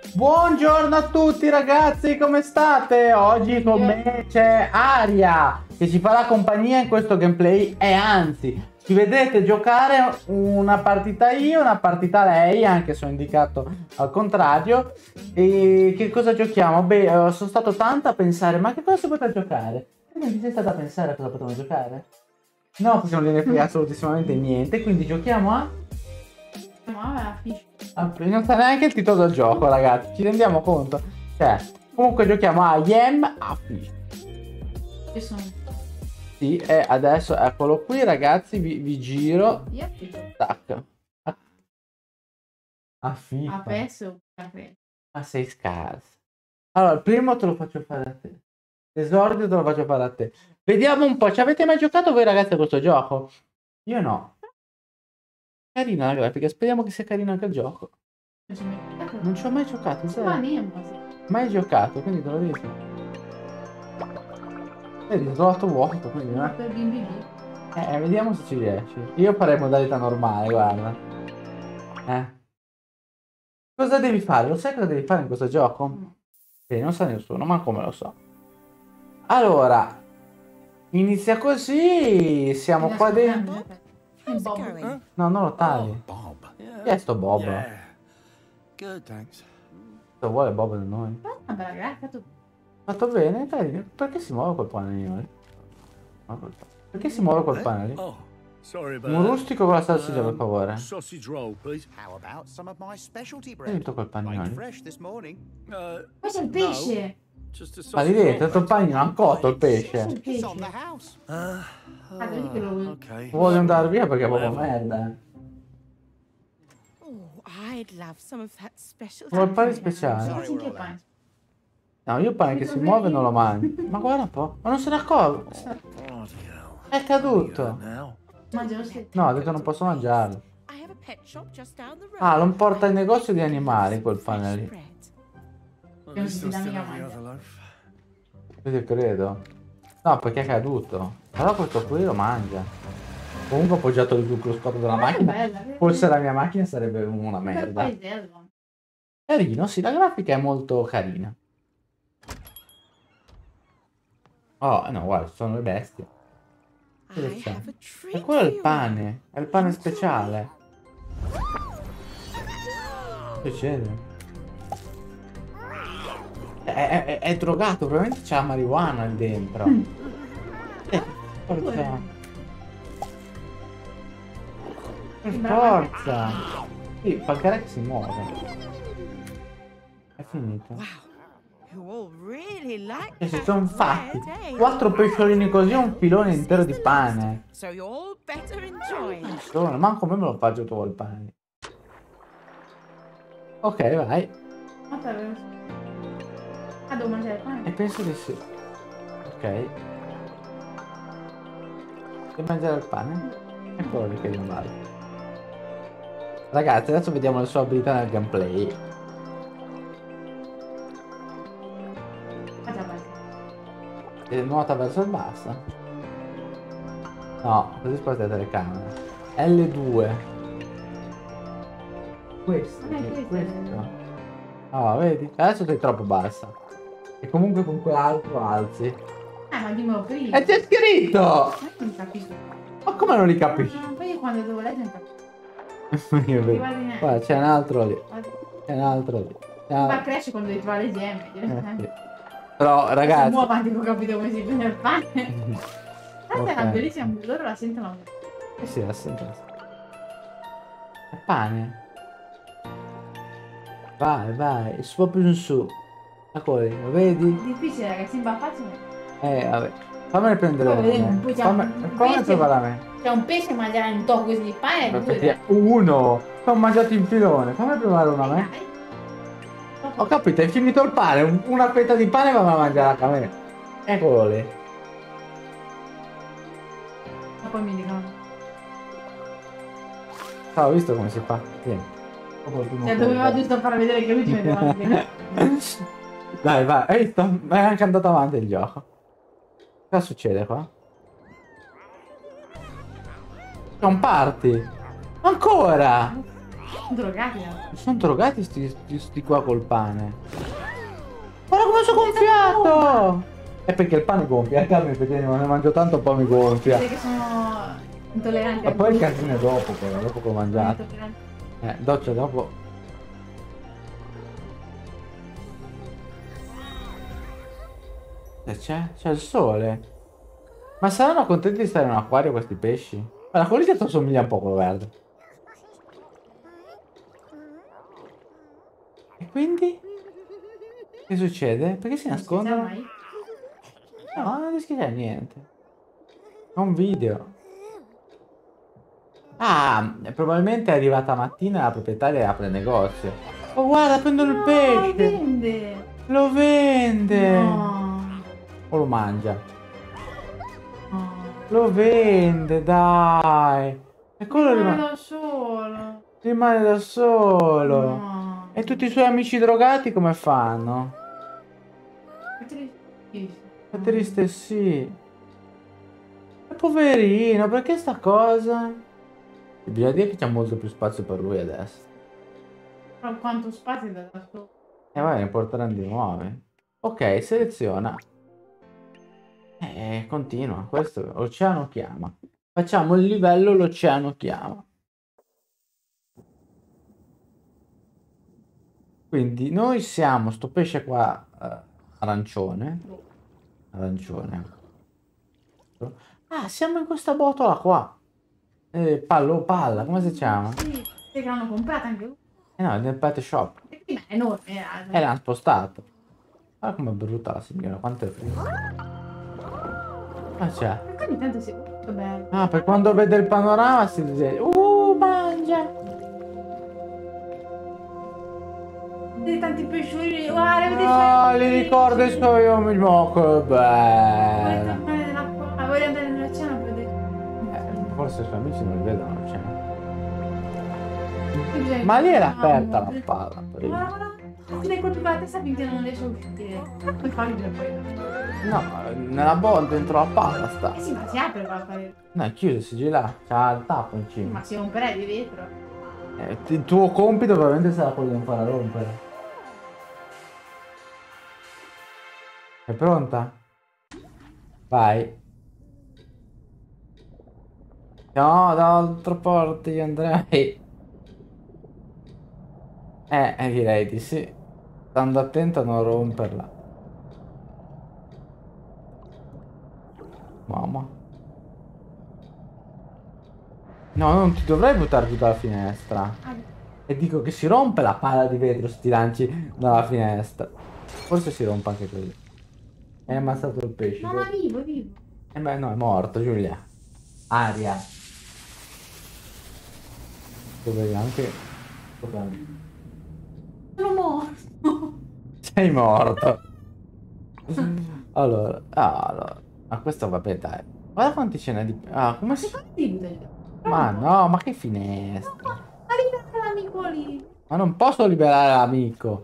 Buongiorno a tutti ragazzi, come state? Oggi con me c'è Aria che ci farà compagnia in questo gameplay e anzi ci vedrete giocare una partita io, una partita lei, anche se ho indicato al contrario. E che cosa giochiamo? Beh, sono stato tanto a pensare, ma che cosa si potrà giocare? E non ti sei stato a pensare a cosa potremmo giocare? No, perché non gliene frega assolutissimamente niente, quindi giochiamo a... Non sa neanche il titolo del gioco, ragazzi, ci rendiamo conto? Cioè, comunque giochiamo a Yam a Fish. Io sono... Sì, e adesso eccolo qui, ragazzi, vi giro. Tac. A FIFA. A PES o a PES? Ma sei scarso. Allora, il primo te lo faccio fare a te. L'esordio te lo faccio fare a te. Vediamo un po', ci avete mai giocato voi ragazzi a questo gioco? Io no. Carina la grafica, speriamo che sia carino anche il gioco. Non ci ho mai giocato, sai? Mai giocato, quindi te lo dico. Vedi, ho trovato vuoto, quindi no? Per bimbi. Vediamo se ci riesci. Io farei modalità normale, guarda. Cosa devi fare? Lo sai cosa devi fare in questo gioco? No. Beh, non sa nessuno, ma come lo so. Allora, inizia così, siamo qua dentro. No, non lo tagli. Bob. Chi è sto Bob? Good, thanks. Cosa vuole Bob da noi? Una bella grafica. Fatto bene? Dai, perché si muove col panelino lì? Perché si muove col panelino? Oh, sorry about Un rustico con la salsiccia, per favore. Sausage roll, please. How about some of my specialty Hai bread? detto col panino Made lì? fresh this morning. Questo è il pesce. Just a Ma sausage lì dentro, roll. il panino, ha cotto il Questo è pesce. il It's on the pesce. house. Vedi che lo... Okay. Vuole andare via perché è proprio merda. Oh, I'd love some of that special. Vuole il pane speciale. Guarda che pane. No, io il pane che si muove non lo mangio. Ma guarda un po'. Ma non se ne accorge. Bloody hell. È caduto. Now. Mangia lo stesso. No, ha detto non posso mangiarlo. I have a pet shop just down the road. Ah, lo porta in negozio di animali quel pane lì. Bread. At Che non least si I dà still mica have the mangia. other loaf. Io credo. No, perché è caduto. Però questo qui lo mangia. Comunque ho appoggiato il microscopio della macchina. bella. Fosse la mia macchina sarebbe una Per merda. paesello. Carino, sì, la grafica è molto carina. Oh, no, guarda, ci sono le bestie. Cosa I c'è? have a treat E quello è for il you. pane. È il pane speciale. Che succede? È drogato, probabilmente c'è la marijuana lì dentro. Forza. Per forza. Sì, Falcare che si muove. È finito. Wow, you all really like E si that sono fatti bread, eh? 4 pesciolini così e un filone intero di pane. So you all better enjoy it. Solo, manco me lo faccio tu il pane. Ok, vai. Ah, devo mangiare il pane. E penso di sì. Ok. Devi mangiare il pane? Eccolo lì che non vale. Ragazzi, adesso vediamo le sue abilità nel gameplay. Mangia il pane. E nuota verso il basso. No, così sposta la telecamera. L2. Questo, questo. Oh, vedi? Adesso sei troppo bassa. E comunque con quell'altro alzi. Ma dimmelo prima. E c'è scritto! Ma io non capisco. Ma come non li capisci? Poi poi quando devo leggere non capisco. Io vedo. Guardi neanche. Guarda, c'è un altro lì. Guarda. C'è un altro lì. C'è un Ma altro- cresce quando devi trovare l'esempio. sì. Però Sono ragazzi. avanti che ho capito come si prende il pane. Questa è una Ok. bellissima musica, loro la sentono. Sì, la sento. È pane. Vai, vai, su proprio in su. Eccolo lì, lo vedi? Difficile ragazzi, in facile. Vabbè. Fammene prendere Poi vediamo, uno. poi c'è un Fammi pesce. provare a me. C'è un pesce mangiare un tocco così di pane. Perché uno. Ho mangiato in filone. Fammi provare uno a me. Ho capito, hai finito il pane. Una fetta di pane va a mangiare anche a me. Eccolo lì. Ma poi mi dicono. Ho visto come si fa. Vieni. Proprio il primo Cioè doveva colpo. giusto far vedere che lui ci vedeva bene. Dai, vai. Hai visto? È anche andato avanti il gioco. Cosa succede qua? C'è un party. Ancora! Drogati. Sono drogati sti qua col pane. Guarda come sono gonfiato! È perché il pane gonfia, perché ne mangio tanto poi mi gonfia. Perché sono intolleranti. Ma poi il casino è dopo, però, dopo che ho mangiato. Doccia dopo. C'è il sole. Ma saranno contenti di stare in un acquario questi pesci? Ma la colichetta somiglia un po' a quello verde. E quindi? Che succede? Perché si nascondono? No, non rischia niente. È un video. Ah, probabilmente è arrivata mattina la proprietaria apre il negozio. Oh guarda, prendono il pesce. Vende. Lo vende. No. O lo mangia. No. Lo vende, dai. E quello Da solo. rimane da solo. No. E tutti i suoi amici drogati come fanno? È tristissimo. È triste, sì. È poverino, perché sta cosa? Bisogna dire che c'è molto più spazio per lui adesso. Però quanto spazio da solo. E vai, ne porteranno di nuovi. Ok, seleziona. Continua. Questo l'oceano chiama. Facciamo il livello l'oceano chiama. Quindi noi siamo sto pesce qua arancione. Arancione. Ah, siamo in questa botola qua. Palla, come si chiama? Sì, che l'hanno comprata anche lui. No, è nel pet shop. E quindi è enorme. E l'hanno spostato. Guarda com'è brutta la signora, quanto è freddo. Ah c'è. Perché ogni tanto si... Molto bello. Ah, per quando vede il panorama si dice mangia! Vedi tanti pesciolini, guarda, vedi Ah, li ricorda i suoi amici, ma che bella! Voglio andare nell'oceano per vedere. Forse i suoi amici non li vedono, cioè. Bisogna- Ma lì era No, aperta no. la palla, prima. Guarda, ti dai colpi con la testa finché non riesci a uscire. Come fai poi? No, nella bolla dentro la palla sta. Eh sì, ma si apre qua a fare. No, è chiuso, si gira, c'ha il tappo in cima. Ma si romperà di vetro. Il tuo compito probabilmente sarà quello di non farla rompere. È pronta? Vai. No, dall'altra parte io andrei. Direi di sì. Stando attento a non romperla. Mamma. No, non ti dovrei buttare giù dalla finestra. E dico che si rompe la palla di vetro se ti lanci dalla finestra. Forse si rompe anche così. Hai ammazzato il pesce. No, ma vivo, è vivo. Beh, no, è morto, Giulia. Aria. Dove anche... Sono morto. Sei morto. Allora. Ma questo vabbè, dai. Guarda quanti ce n'è di... Ah, come si... Secondo te? Ma no, ma che finestra. Ma liberare l'amico lì. Ma non posso liberare l'amico.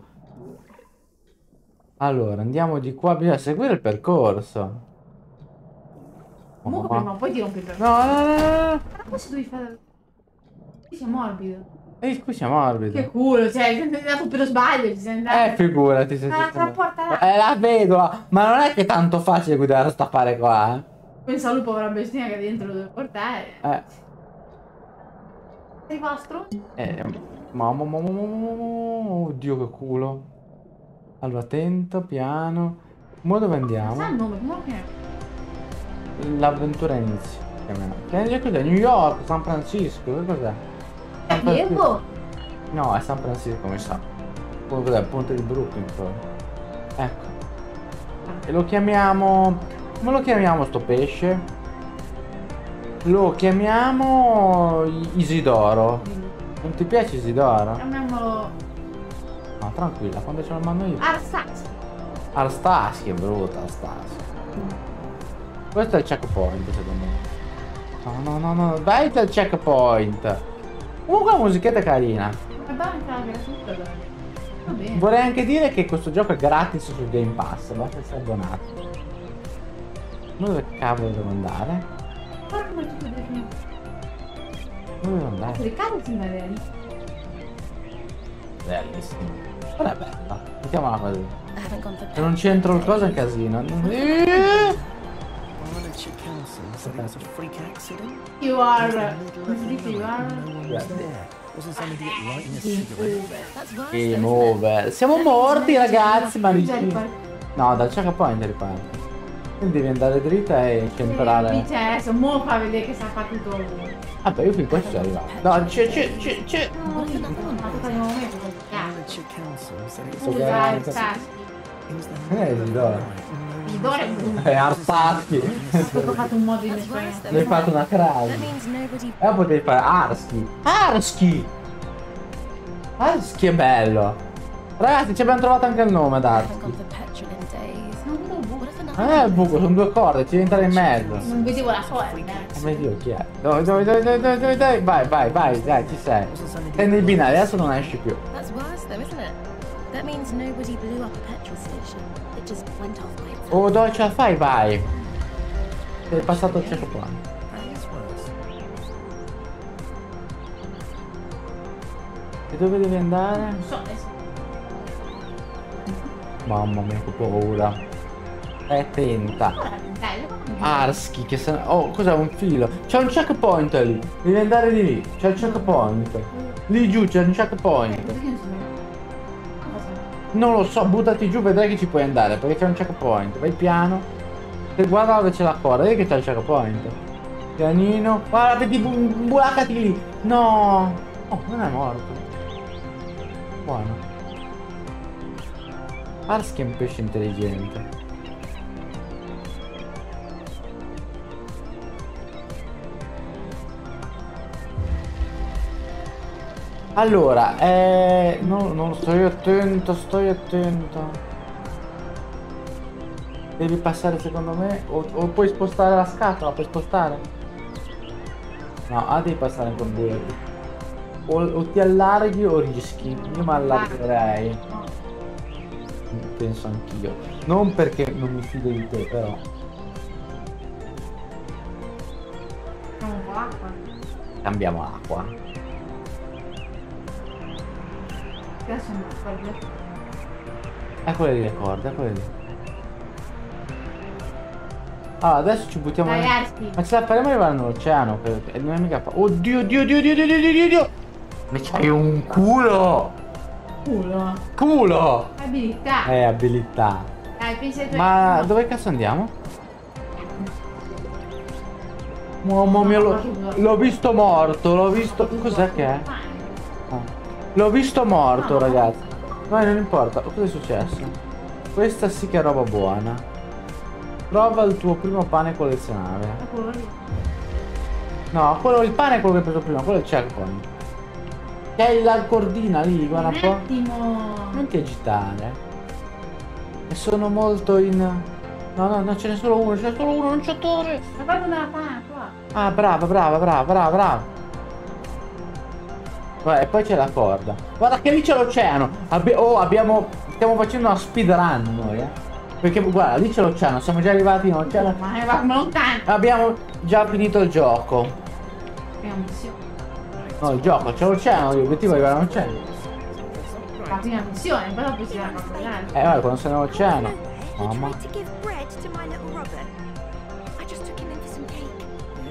Allora, andiamo di qua, bisogna seguire il percorso. Comunque prima o poi ti rompi il No, percorso. no. Ma questo devi fare... Qui sei morbido. E qui siamo morbido. Che culo, cioè, sei andato per sbaglio, ci sei andato. Figurati se La porta là. La vedo, ma non è che è tanto facile guidare sta affare qua, Pensa al povera bestia che dentro lo deve portare. Sei vostro? Mamma, oddio che culo. Allora, attento, piano. Ora dove andiamo? Sa il nome, come lo chiami? L'avventura inizia. Che cos'è? New York, San Francisco, che cos'è? È Diego? No, è San Francisco, mi sa. Poi cos'è? Il ponte di Brooklyn, poi. Ecco. E lo chiamiamo... Come lo chiamiamo sto pesce? Lo chiamiamo Isidoro. Non ti piace Isidoro? Chiamiamolo No, tranquilla, quando ce la mando io. Arsace. Arstasi, che brutta Arstasi. Questo è il checkpoint, secondo me. No, vai dal checkpoint. Comunque la musichetta è carina. La banca gratuita, dai. Va bene. Vorrei anche dire che questo gioco è gratis su Game Pass, basta essere abbonato. Dove cavolo devo andare? Guarda come tutto definito. Dove devo andare? Riccardo si andare lì. Bellissimo. Però è bella. Mettiamola così. I haven't gone for Se non c'entro il coso è un casino. Arnoldshire Council said it was a freak accident. You are. In the middle of the You night, are. no one was there. Wasn't some idiot lighting a cigarette? That's worse Game though, isn't it? over. Siamo morti ragazzi, ma Già riparti. no, dal checkpoint riparti. Quindi devi andare dritta e centrare. Dice adesso, mo fa vedere che sa fatto tutto. Vabbè, io fin qua ci sono arrivato. No, c'è. No, io non ho fatto il momento col cazzo. Arnoldshire Council said it was So a Scusa, che- il taschi. it was the Isidoro. Il dore è brutto. Arsaschi. Ho fatto un modo di That's worse mettere. though, Mi hai isn't fatto it? una crasi. That means nobody. Potevi fare Arschi. Arschi! Arschi è bello. Ragazzi, ci abbiamo trovato anche il nome ad I haven't gone Arschi. for petrol in days. Non vedo il buco. What if another? Il buco, sono due corde, ci devi entrare in mezzo. Non vedevo la sorte. Come Dio, chi è? Dai. Vai, dai, ci sei. Prendi il binario, adesso non esci più. That's worse though, isn't it? That means nobody blew up a petrol station. It just went off by itself. Oh, dove ce la fai? Vai. Sei passato il checkpoint. That is worse. E dove devi andare? Non so adesso. Mamma mia, che paura. È attenta. Dai, Arschi, che se... Oh, cos'è un filo? C'è un checkpoint lì. Devi andare di lì. C'è il checkpoint. Lì giù c'è un checkpoint. Non lo so, buttati giù, vedrai che ci puoi andare, perché c'è un checkpoint. Vai piano. E guarda dove c'è la corda, vedi che c'è il checkpoint. Pianino. Guarda, vedi, imbulacati lì. No. Oh, non è morto. Buono. Arschi è un pesce intelligente. Allora, non stai attento, Devi passare secondo me, o puoi spostare la scatola, puoi spostare? No, devi passare con due. O ti allarghi o rischi. Io mi allargherei. Penso anch'io. Non perché non mi fido di te, però. Cambiamo l'acqua. Adesso non ricordo. Eccole lì le corde, eccole lì. Allora, adesso ci buttiamo Dai, nel... Arschi. Ma ce la faremo arrivare nell'oceano? E non è mica... Oddio, Dio! Ma c'hai un culo! Culo! Abilità. Abilità. Dai, pensa ai tuoi. Ma dove cazzo andiamo? Mamma mia, l'ho visto morto, l'ho visto... Cos'è che è? Ah. L'ho visto morto, ragazzi. Ma non importa, cosa è successo? Questa sì che è roba buona. Prova il tuo primo pane collezionabile. No, quello, il pane è quello che hai preso prima, quello è il checkpoint. Che è la cordina lì, guarda un po'. attimo. Non ti agitare. E sono molto in... No, ce n'è solo uno, non c'è torre. Ma guarda una pana qua. Ah, brava. Guarda, e poi c'è la corda. Guarda che lì c'è l'oceano. Stiamo facendo una speedrun noi, Perché guarda, lì c'è l'oceano, siamo già arrivati in oceano. Ma va come lontano. Abbiamo già finito il gioco. Prima missione. No, il gioco, c'è l'oceano, l'obiettivo è arrivare all'oceano. La prima missione, poi dopo si va a controllare. Guarda, quando sei nell'oceano. They Mamma. tried to give bread to my little Robert. I just took him in for some cake.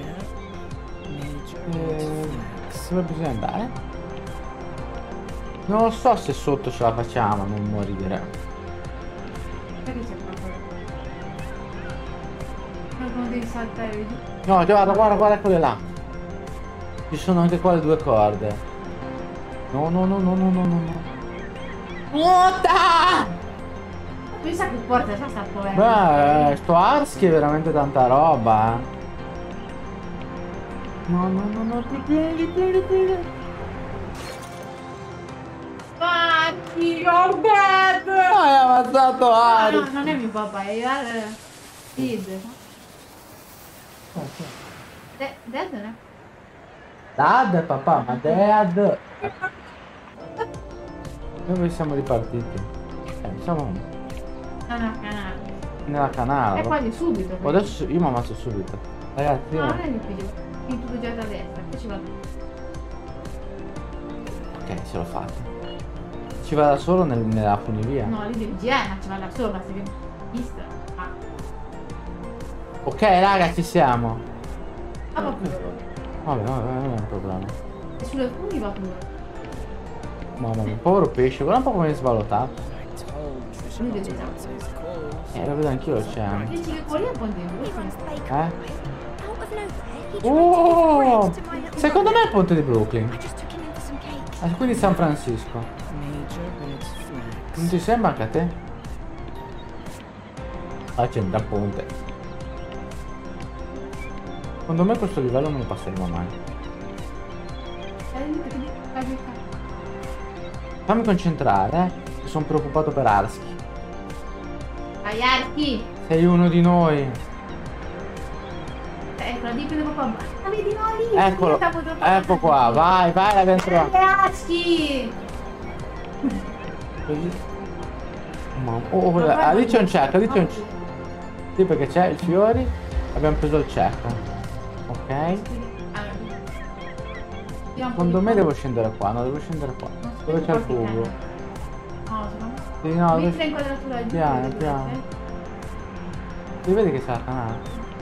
Dove bisogna andare? Non lo so se sotto ce la facciamo a non morire. Perché c'è qualcosa? Ma come devi saltare giù? No, guarda quelle là. Ci sono anche qua le due corde. No. Nuota! Pensa che porta, sta povera. Beh, sto Arschi è veramente tanta roba. No, più. Fatti, Robert! Hai ammazzato No, Arschi. non è mio papà, è Sid. Dad, no? Dad, papà, ma Dad. Dove siamo ripartiti? Siamo No, canale. nella canale. È quasi subito. Adesso io mi ammazzo subito. Ragazzi, io... No, non è difficile. Finito tutto già da destra, poi ci vado. Ok, ce l'ho fatta. ci va da solo nella funivia. No, lì devi girare, ma ci va da solo, basta che vista. Ah, Ok, raga, ci siamo. proprio. Vabbè, non è un problema. E sulle funghi va pure. Mamma mia, povero pesce, guarda un po' come è svalutato. I told Trisha not to answer his calls. Lo vedo anch'io l'oceano. Dici che quelli è un po' di He runs the bakery, Eh? right? Out of nowhere, he tried to give bread Oh! to my little Secondo me è brother. il ponte di Brooklyn. I just took him in for some cake. Quindi San Francisco. Major red flags. Non ti sembra anche a te? Ah, c'è un ponte. Secondo me questo livello non lo passeremo mai. Fammi concentrare, che sono preoccupato per Arsky. Dai, Archi! Sei uno di noi. Ecco, la dipende proprio. Ah, vedi, no, lì! Eccolo. Ecco qua, vai, l'abbiamo trovato. Archi! Lì c'è un check, lì c'è un check. Sì, perché c'è i fiori. Abbiamo preso il check. Ok. Secondo me devo scendere qua, no, devo scendere qua. Dove c'è il cubo? No, secondo me. Sì, no, Metti dove... l'inquadratura giù. Piano, piano. Si vede che c'è la canale?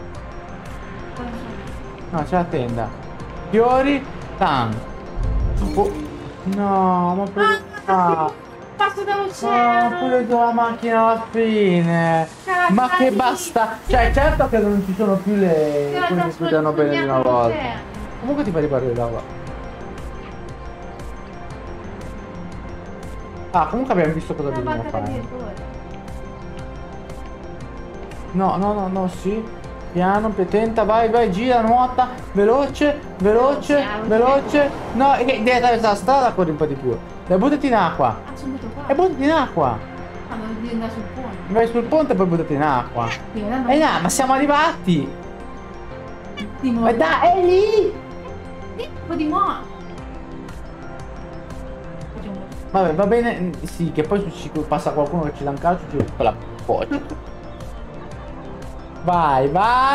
No, c'è la tenda. Fiori, tan. Oh, no, ma per... Passo Ah, dall'oceano! pure con la macchina alla fine. Ma che basta. Cioè, certo che non ci sono più le... quelli che guidano bene di una volta. Comunque ti fa riparare da qua. Ah, comunque abbiamo visto cosa dobbiamo fare. No, sì. Piano, tenta, vai, gira, nuota, veloce. No, devi attraversare la strada, corri un po' di più. Dai, buttati in acqua. Ah, sono venuto qua. E buttati in acqua. Ah, non devi andare sul ponte. Vai sul ponte e poi buttati in acqua. No, ma siamo arrivati. Ma dai, è lì. Un po' di mo'. Vabbè, va bene, sì, che poi ci passa qualcuno che ci dà un calcio e ci fa la boccia. Vai!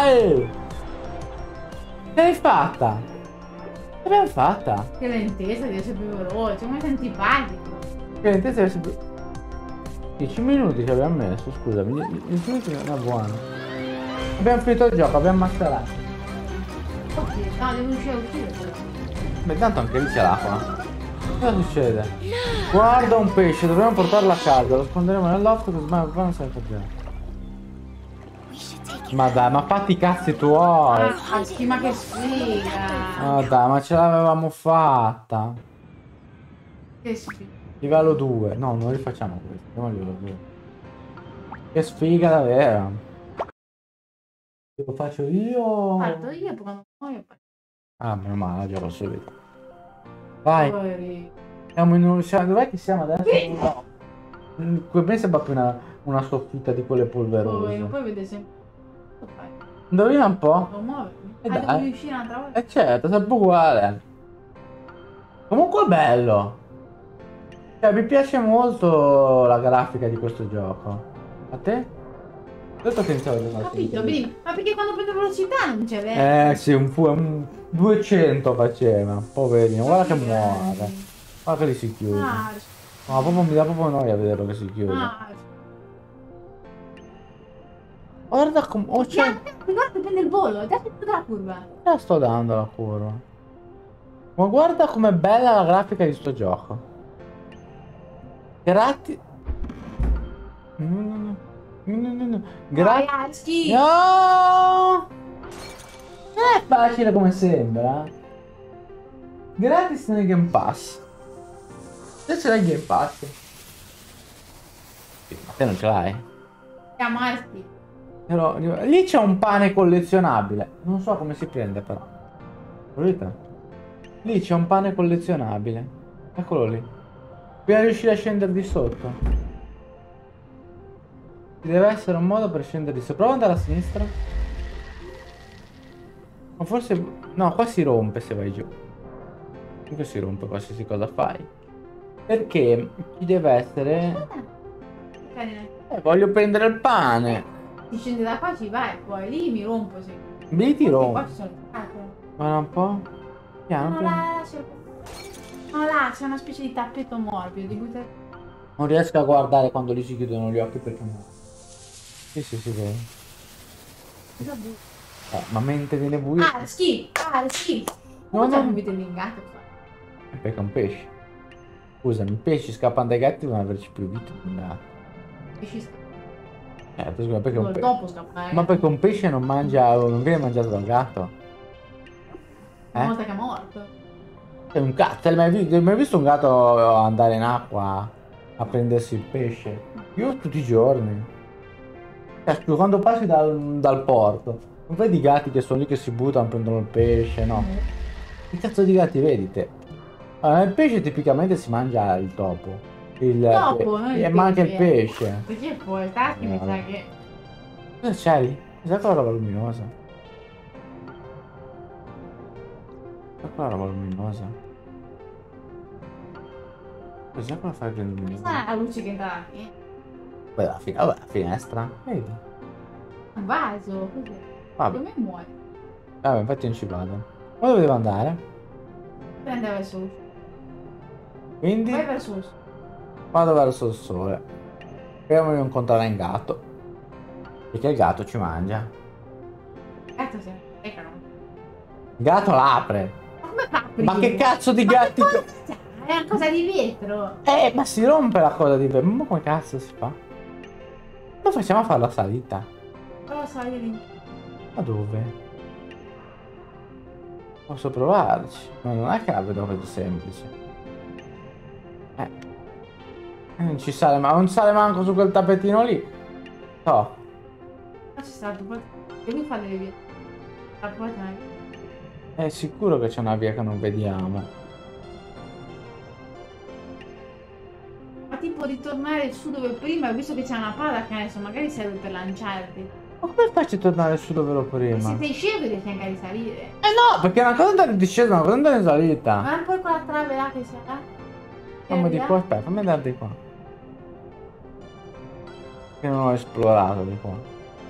Che l'hai fatta? Che l'abbiamo fatta? Che lentezza deve essere più veloce, come sei antipatico. Che l'intesa deve essere più... 10 minuti ci abbiamo messo, scusami, 10 minuti non è buono. Abbiamo finito il gioco, abbiamo masterato. Ok, no, devo uscire a uscire. Beh, tanto anche lì c'è l'acqua. Cosa succede? Guarda un pesce, dobbiamo portarlo a casa, lo sconderemo nell'occhio così ma non se ne accorgerà. Ma dai, ma fatti i cazzi tuoi! Ah, sì, ma che sfiga! Ma dai, ma ce l'avevamo fatta! Che sfiga! Livello 2, no, non rifacciamo questo, andiamo a livello 2. Che sfiga davvero! Lo faccio io! Parto io, poi non muoio. Ah, meno male, già lo subito. Vai! Poveri. Siamo in un... Dov'è che siamo adesso? No. Per me sembra più una soffitta di quelle polverose. Poi vede sempre. Cosa fai? Indovina un po'? Non muovermi. E Ah, dai. devo uscire un'altra volta? Certo, è sempre uguale. Comunque è bello. Cioè, mi piace molto la grafica di questo gioco. A te? Ho detto che iniziavo a vedere una Capito, serie. bene. Ma perché quando prendo velocità non c'è vero? Sì, un 200 faceva. Poverino, guarda che muore. Guarda che li si chiude. Ah, No, proprio mi dà proprio noia vederlo che si chiude. Guarda come... Oh, c'è... Guarda, prende il volo, dai tutto dalla curva. La sto dando la curva. Ma guarda com'è bella la grafica di sto gioco. Grazie. No. Grazie. No! Non è facile come sembra. Gratis nel Game Pass. Se ce l'hai il Game Pass. Sì, ma te non ce l'hai? Chiamarti. Però lì c'è un pane collezionabile. Non so come si prende però. Vedete? Lì c'è un pane collezionabile. Eccolo lì. Bisogna riuscire a scendere di sotto. Ci deve essere un modo per scendere di sotto. Prova ad andare a sinistra. O forse... No, qua si rompe se vai giù. Comunque si rompe qualsiasi cosa fai. Perché ci deve essere... voglio prendere il pane. Ti scendi da qua, ci vai, poi lì mi rompo. Sì. Lì ti rompo. Qua ci sono Guarda un po'. Piano, no, piano. là c'è una specie di tappeto morbido di buttare. Non riesco a guardare quando gli si chiudono gli occhi perché no. Sì, sì, sì, vero. Cosa buio? Ma mentre viene buio... Ah, schifo! Ah, schifo! No, Come no. non avete il gatto qua? Perché è un pesce. Scusami, i pesci scappano dai gatti devono averci più vita di un gatto. Pesci scappa. Scusa, perché un pesce... Dopo scappa. Ma perché un pesce non mangia... non viene mangiato dal gatto? Una volta che è morto. È un gatto, hai mai visto un gatto andare in acqua a prendersi il pesce? Io tutti i giorni. Scusa, quando passi dal porto, non vedi i gatti che sono lì che si buttano, prendono il pesce, no? Che cazzo di gatti vedi te? Allora, il pesce tipicamente si mangia il topo. Topo, non il ma anche il pesce. pesce. Perché poi, taschi mi sa che... Cosa c'hai? Cos'è quella roba luminosa? Cos'è quella roba luminosa? Cos'è quella fare luminosa? Questa è la luce che entra qui. Vabbè, la finestra. Vedi? Un vaso, cos'è? Vabbè, Come muore? vabbè, infatti non ci vado. Ma dove devo andare? Prende verso il Quindi Vai verso il vado verso il sole. Speriamo di incontrare un gatto. Perché il gatto ci mangia. gatto se ne Il gatto l'apre. Ma come fa a aprire? Ma che cazzo di gatti? È una cosa di vetro. Ma si rompe la cosa di... Ma come cazzo si fa? Come facciamo a fare la salita? Però salire in... Ma dove? Posso provarci, ma non è che la vedo così semplice. Non ci sale, ma non sale manco su quel tappetino lì. No. Ma c'è stato poi... Devi fare le vie. La porta è... È sicuro che c'è una via che non vediamo. Ma tipo ritornare su dove prima, visto che c'è una palla che adesso magari serve per lanciarti. Ma come faccio a tornare su dove ero E prima? se sei scemo devi cercare di salire. No, perché una cosa è andare in discesa, una cosa è andare in salita. Ma poi quella trave là che sarà? Fammi di qua, aspetta, fammi andare di qua. Che non ho esplorato di qua.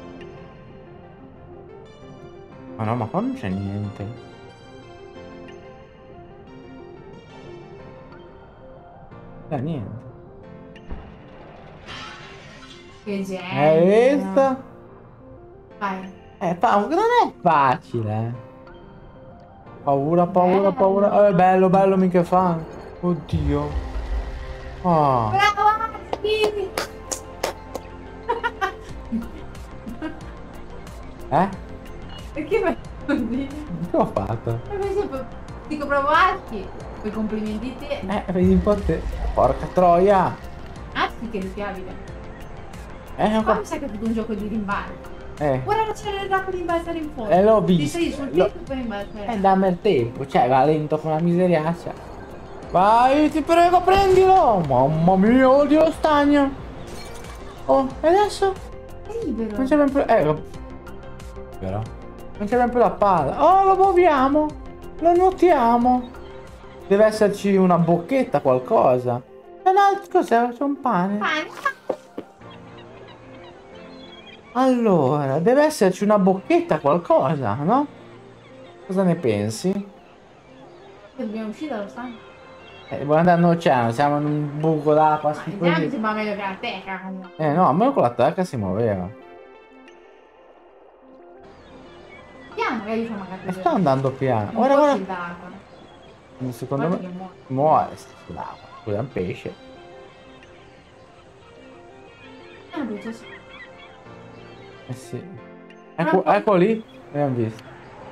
Ma no, ma qua non c'è niente. Niente. Che genio. Hai visto? Vai. Non è facile. Paura, paura, paura. È bello, bello, mica fa. Oddio. Oh. Bravo, Asti! Perché fai così? Che ho fatto? Per esempio, dico bravo Asti. Poi complimenti te. Vedi un po' te. Porca troia. Asti che ti abita. Ho Qua mi sa che è tutto un gioco di rimbalzo. Ora non c'è il gioco di rimbalzare in fondo. L'ho Ti visto. sei sul tetto per rimbalzare. Dammi il tempo, cioè va lento con la miseriaccia. Vai, ti prego, prendilo! Mamma mia, odio lo stagno! Oh, e adesso? È libero. Non c'è ben più... Vero? Non c'è ben più la palla. Oh, lo muoviamo! Lo nuotiamo! Deve esserci una bocchetta, qualcosa. E no, cos'è? C'è un pane. Allora, deve esserci una bocchetta, qualcosa, no? Cosa ne pensi? Dobbiamo uscire dallo stagno. Vuoi andare all'oceano? Siamo in un buco d'acqua Già mi schifoso. sembra meglio che la teca comunque. No, a me con la tecca si muoveva. Piano, magari facciamo una E cattiva. sta andando piano. Non Ora, può ora. uscire dall'acqua. Secondo Guarda me che muore. muore sull'acqua. Scusa, è un pesce. Ah, dove c'è stato? Sì. Ecco lì. Abbiamo visto.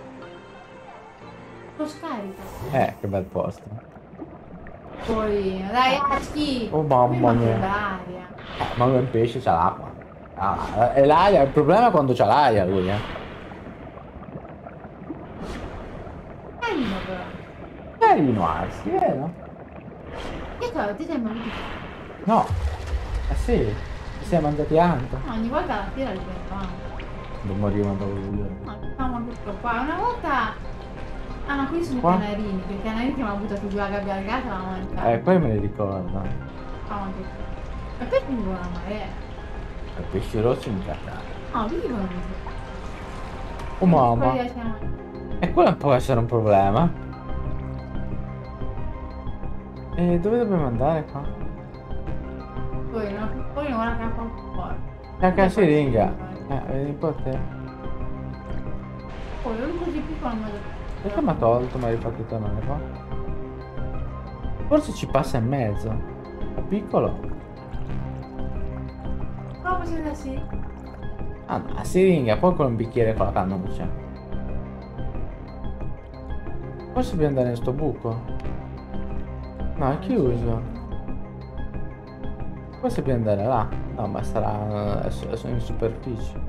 Lo scarica. Che bel posto. Poi, dai, Asti. Oh mamma mia. L'aria. Ma lui è un pesce, c'ha l'acqua. E l'aria, il problema è quando c'ha l'aria lui, Carino però. Carino Arsi, vero? Che cosa? Ti sei mangiato? No. Sì. Ci siamo mangiati anche. No, ogni volta la tira li prendevamo. Non morivano da lui. No, stavamo tutto qua. Una volta... Ah, ma qui sono Qua? i canarini. Perché i canarini che avevano buttato giù la gabbia al gatto l'avevamo mangiata. Poi me li ricordo. Stavamo tutti. Ma perché vivono la marea? I pesci rossi mi piacciono. No, vivono così. Oh mamma. Poi siamo... E quello può essere un problema. E dove dobbiamo andare qua? piccolino, piccolino, guarda che ha qualcosa. Anche la siringa. Vedi un po' te. Poi non così piccolo ma Perché mi ha tolto, mi ha rifatto tornare qua? Forse ci passa in mezzo. È piccolo. Prova se da sì. Ah no, la siringa, poi con un bicchiere con la cannuccia. Forse dobbiamo andare in sto buco. No, è chiuso. Forse dobbiamo andare là. No, ma sarà adesso in superficie.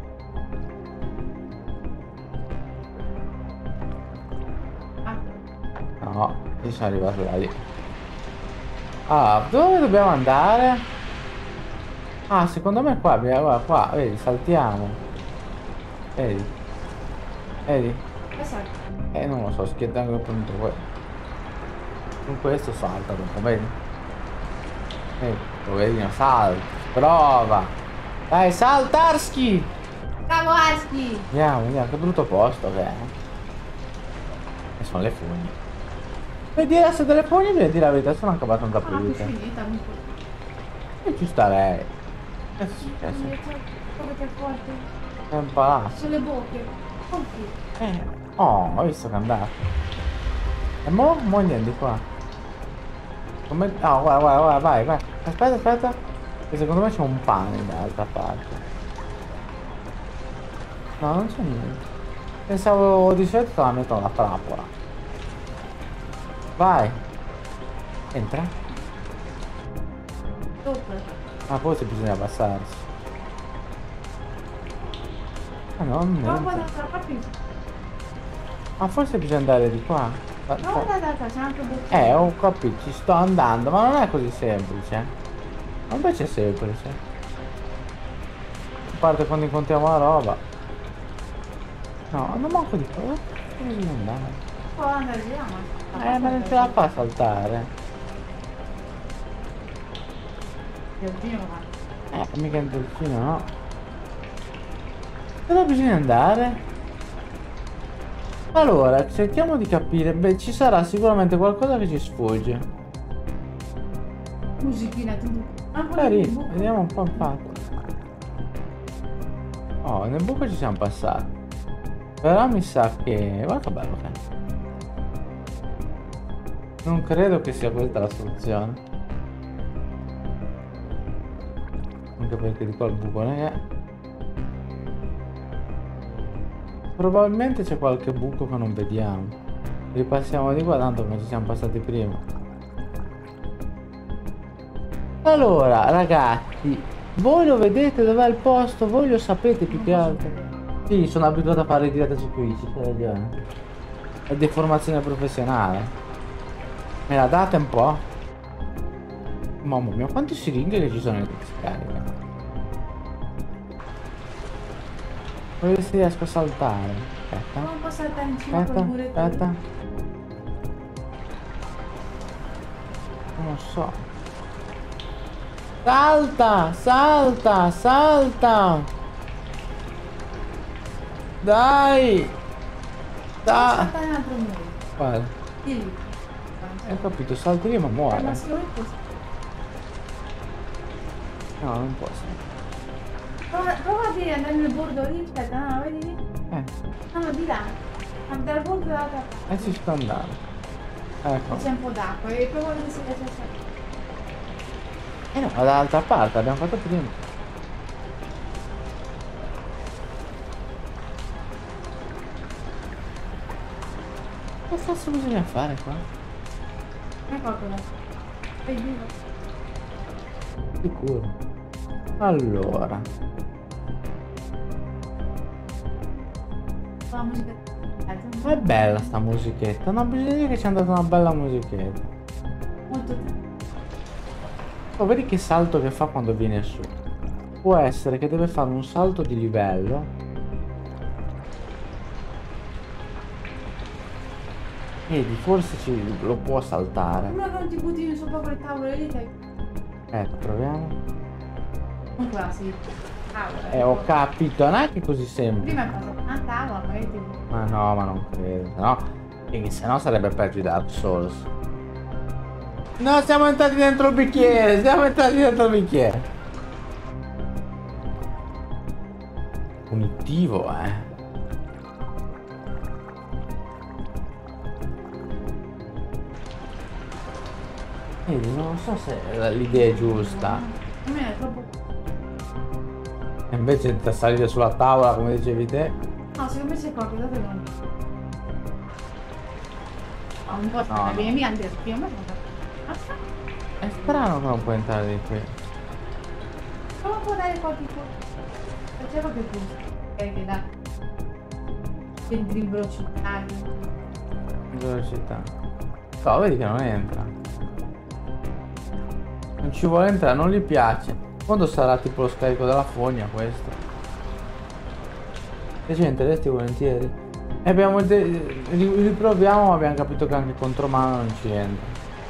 No, io sono arrivato da lì. Ah, dove dobbiamo andare? Ah, secondo me qua, guarda qua, vedi, saltiamo. Vedi? Vedi? Non lo so, schiettando appunto con questo salta dopo, vedi? Vedi, poverino, salta, prova. Dai, saltarski! Bravo Aschi! Andiamo, che brutto posto che è. E sono le fogne. Vedi adesso delle fogne, devi dire la verità, sono anche abbastanza Ah, pulite. finita, un po'. E ci starei. Che è successo? Come che forte? È un palazzo. Sulle bocche. Conti. Oh, ho visto che è andato. E mo andiamo di qua. Come... Oh, guarda, vai. Aspetta. Che secondo me c'è un pane dall'altra parte. No, non c'è niente. Pensavo di solito che la metto alla trappola. Vai. Entra. Dopo. Ah, poi se bisogna passarsi. Ah no, No, niente. guarda, capito. Ma forse bisogna andare di qua. No, guarda, c'è anche bocche. Ho capito, ci sto andando, ma non è così semplice. Ma invece è semplice. A parte quando incontriamo la roba. No, non manco di qua. Come bisogna andare? Può andare via, ma... Ma non ce la fa a saltare. Giorgino, ma... Mica il delfino, no. Dove bisogna andare? Allora, cerchiamo di capire. Beh, ci sarà sicuramente qualcosa che ci sfugge. Musichina, tu... Carino, vediamo un po' infatti. Oh, nel buco ci siamo passati. Però mi sa che... Guarda che bello che è. Non credo che sia questa la soluzione. Anche perché di qua il buco non è. Probabilmente c'è qualche buco che non vediamo. Ripassiamo di qua, tanto come ci siamo passati prima. Allora, ragazzi, voi lo vedete dov'è il posto? Voi lo sapete più che altro? Sì, sono abituato a fare dirette su Twitch, c'è ragione. È deformazione professionale. Me la date un po'? Mamma mia, quante siringhe che ci sono in questa scarica. Vedere se riesco a saltare. Aspetta. Non posso saltare in cima col muretto. Aspetta. Non lo so. Salta! Dai! Saltare un altro muro. Guarda, Lì. ho capito, salto io ma muore. Ma solo questo. No, non posso. Prova a dire andare nel bordo lì, aspetta, no, vedi lì? No, di là. Andare al bordo dall'altra parte. Ci sto andando. Ecco. C'è un po' d'acqua e prova a vedere se riesce a saltare. No, dall'altra parte, abbiamo fatto prima. Che cazzo bisogna fare qua? Ecco quella. Sei vivo. Sicuro. Allora. La musica. È bella sta musichetta. No, bisogna dire che ci è andata una bella musichetta. Molto tempo. Oh, vedi che salto che fa quando viene su. Può essere che deve fare un salto di livello. Vedi, forse lo può saltare. Uno che non ti butti sopra quelle tavole lì, dai. Ecco, proviamo. Non qua, sì. Tavola. Ho capito, non è che così semplice. Prima cosa, a tavola, magari ti... Ma no, ma non credo. No, perché sennò sarebbe peggio di Dark Souls. No, siamo entrati dentro il bicchiere. Punitivo, Vedi, non so se l'idea è giusta. A me è troppo... E invece di salire sulla tavola, come dicevi te. No, secondo me c'è proprio, date non... Ma un po' No, vieni mica anche più, ma basta. È strano che non puoi entrare di qui. Come può dare qualche cosa? Faceva che tu, che dà. Entri in velocità. Velocità. No, vedi che non entra. Non ci vuole entrare, non gli piace. Quando sarà tipo lo scarico della fogna questo? E gente, resti volentieri. E abbiamo riproviamo, ma abbiamo capito che anche contro mano non ci entra.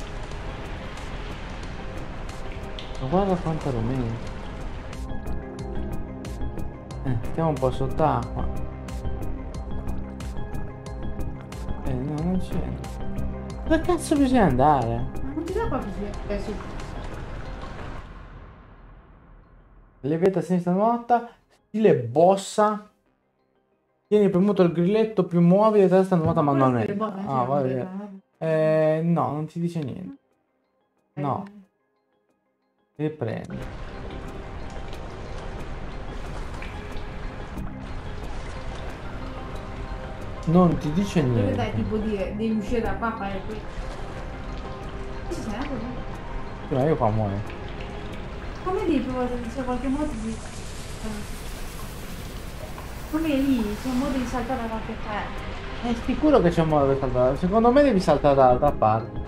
Ma guarda quanto argomento. Stiamo un po' sott'acqua. No, non ci entra. Dove cazzo bisogna andare? Ma non ti dà proprio su. Levetta a sinistra nuota, stile bossa. Tieni premuto il grilletto più muovi e testa nuota manualmente. Ah, va bene. No, non ti dice niente. No. Riprendi. Non ti dice Dove dai niente. tipo dire, devi uscire da qua, fare qui. Ci sei? No, io qua muoio. Come lì c'è qualche modo di... Come lì c'è un modo di saltare da qualche parte. È sicuro che c'è un modo per saltare. Secondo me devi saltare dall'altra parte.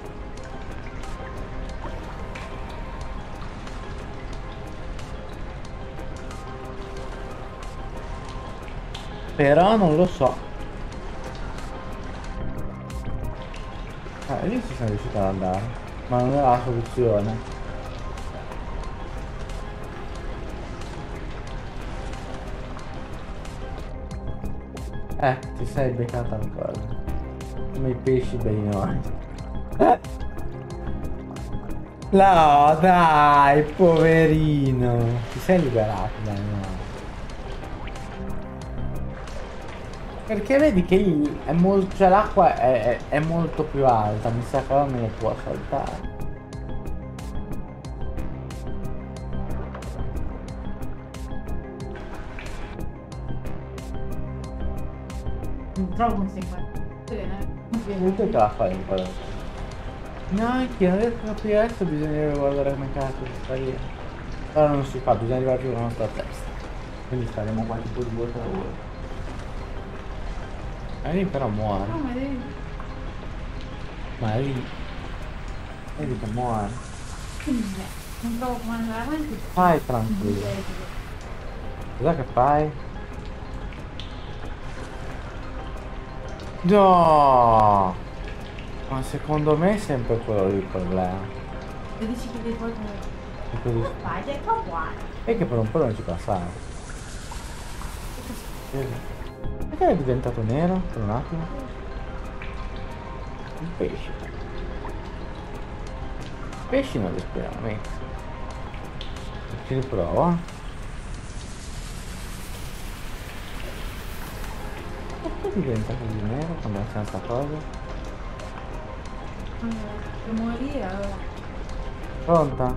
Però non lo so. Lì ci sono riuscito ad andare. Ma non era la soluzione. Ti sei beccata ancora. Come i pesci benigni. No, dai, poverino. Ti sei liberato, dai, no. Perché vedi che lì è molto. Cioè l'acqua è molto più alta. Mi sa che non me lo può saltare. Non trovo come stai qua. Tutto che la fai un po'. No, che non riesco a capire adesso, bisognerebbe guardare come cazzo si sta lì. Però non si fa, bisogna arrivare più con la nostra testa. Quindi staremo qua tipo 2 o 3 ore. E lì però muore. No, ma devi... Ma è lì. Vedi che muore. Non trovo come andare avanti. Fai tranquillo. Cos'è che fai? No! Ma secondo me è sempre quello lì il problema. E dici che devi poi come... Vai, è qua. E che per un po' non ci passava. Perché è diventato nero per un attimo? Il pesce. I pesci non respirano, mica. Ci riprova. Perché diventa così nero quando c'è sta cosa? Per morire allora. Pronta?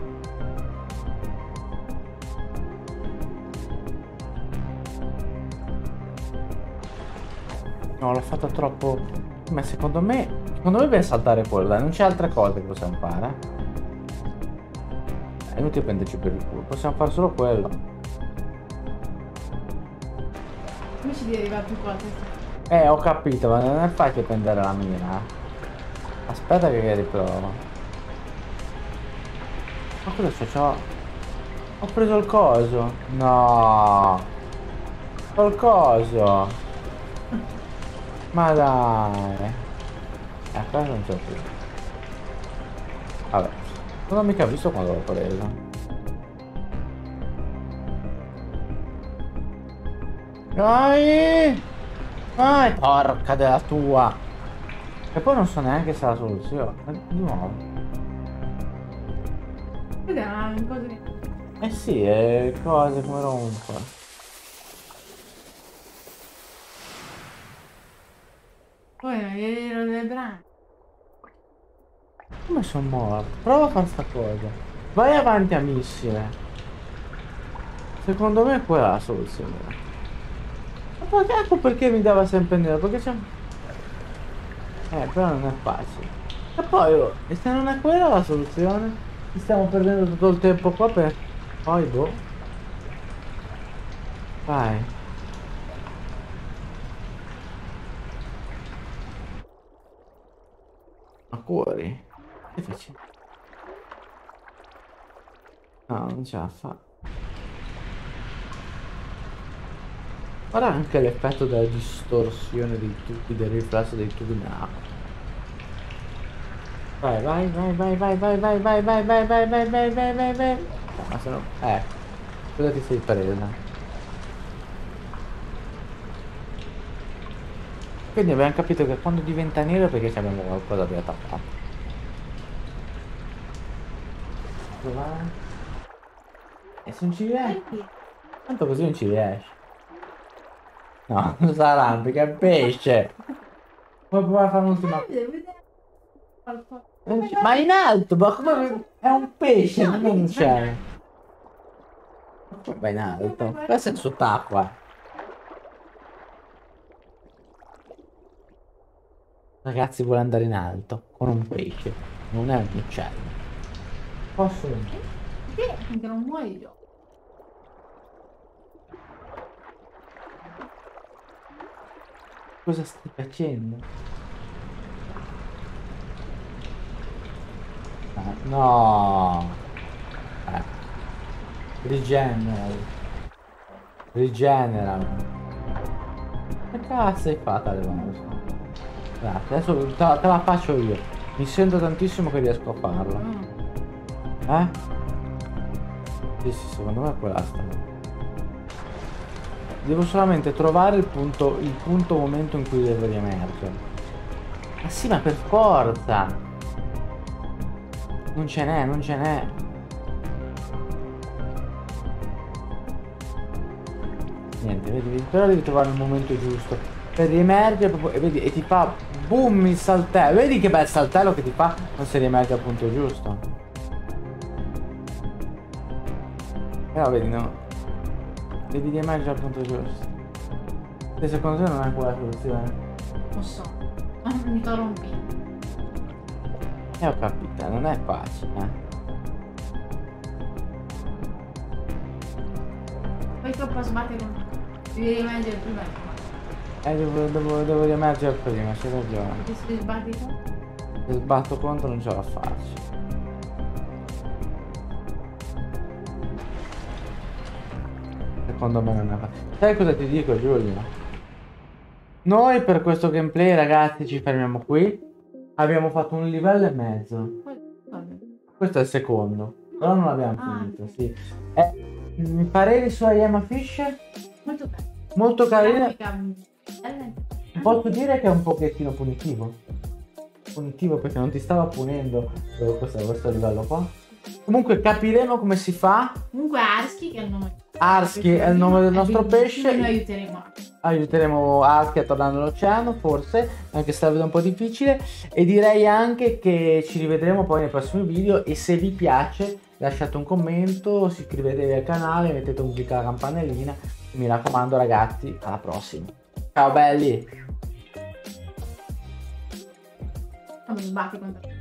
No, l'ho fatto troppo. Ma secondo me deve saltare quello, dai, non c'è altre cose che possiamo fare. È inutile prenderci per il culo, possiamo fare solo quello. Come ci devi arrivare più cose? Ho capito, ma non è facile prendere la mira. Aspetta che riprovo. Ma cosa c'ho? Ho preso il coso. No. Ho il coso. Ma dai. Questo non c'è più. Vabbè. Non ho mica visto quando l'ho preso. Dai! Dai, porca della tua! E poi non so neanche se è la soluzione. Di nuovo. Vediamo, cose... Eh sì, è cose come rompo. Poi non gli ero le branche. Come sono morto? Prova a fare sta cosa. Vai avanti a missile. Secondo me quella è la soluzione. Ma poi ecco perché mi dava sempre nero, perché c'è... però non è facile. E poi, e se non è quella la soluzione? Ci stiamo perdendo tutto il tempo qua per... Poi, boh. Vai. Ma cuori? Che faccio? No, non ce la fa. Guarda anche l'effetto della distorsione dei tubi, del riflesso dei tubi nell'acqua. Vai, vai, vai, vai, vai, vai, vai, vai, vai, vai, vai, vai, vai, vai, vai, vai. Ma se no... cosa ti sei presa? Quindi abbiamo capito che quando diventa nero è perché abbiamo qualcosa da tappare. E se non ci riesce? Tanto così non ci riesce. No, non sarà arrampica, è pesce. Puoi provare a fare un'ultima. Devo vedere qualcosa. Ma in alto, ma come è un pesce, non c'è. Va in alto. Questo è il sott'acqua. Ragazzi, vuole andare in alto con un pesce, non è un uccello. Posso? Perché finché non muori io. Cosa stai facendo? No. Rigeneralo. Rigeneralo. Che cazzo hai fatto Alonso? Grazie, adesso te la faccio io. Mi sento tantissimo che riesco a farla. Sì, secondo me è quella strada. Devo solamente trovare il punto momento in cui devo riemergere. Ma sì, ma per forza! Non ce n'è, non ce n'è. Niente, vedi, però devi trovare il momento giusto per riemergere proprio, e vedi, e ti fa boom il saltello. Vedi che bel saltello che ti fa non si riemerge al punto giusto. Però vedi, no. Devi riemergere al punto giusto. E secondo te non è quella la soluzione? Lo so. Mi corrompi. Ho capito, non è facile, Poi troppo sbatte con... Devi rimanere prima. devo riemergere prima, c'hai ragione. Perché se ti sbatti tu? Se sbatto contro non ce la faccio. Secondo me non è facile. Sai cosa ti dico, Giulio? Noi per questo gameplay, ragazzi, ci fermiamo qui. Abbiamo fatto un livello e mezzo. Questo è il secondo. Però non l'abbiamo finito, sì. Pareri su Ayama Fish? Molto bello. Molto carino. Bella. Posso dire che è un pochettino punitivo. Punitivo perché non ti stava punendo questo livello qua. Comunque capiremo come si fa. Comunque Arsky, che è il nome. Arsky è il nome del nostro pesce. Noi aiuteremo. Aiuteremo Arsky a tornare nell'oceano, forse, anche se la vedo un po' difficile. E direi anche che ci rivedremo poi nei prossimi video. E se vi piace lasciate un commento, iscrivetevi al canale, mettete un clic alla campanellina. Mi raccomando ragazzi, alla prossima. Ciao belli. Non mi sbatti contro.